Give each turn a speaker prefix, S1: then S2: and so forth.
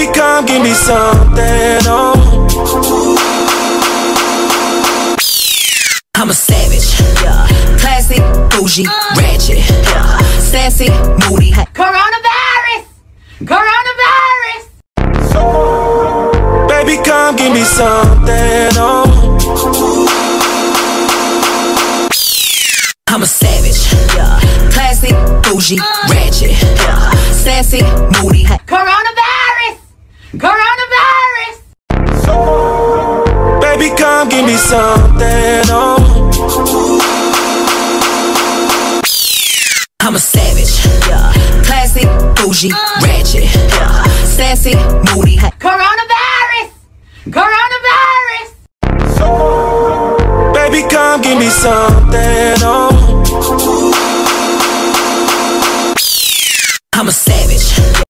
S1: Baby, come give me something, oh.
S2: I'm a savage, yeah. Classy, bougie, ratchet, yeah. Sassy, moody.
S3: Coronavirus! Coronavirus!
S1: Baby, come give me something, oh.
S2: I'm a savage, yeah. Classy, bougie, ratchet, yeah. Sassy, moody.
S3: Coronavirus! Coronavirus!
S1: Baby, come give me something, oh.
S2: I'm a savage, yeah. Classy, bougie, ratchet, yeah. Sassy, moody.
S3: Coronavirus! Coronavirus!
S1: Baby, come give me something, oh.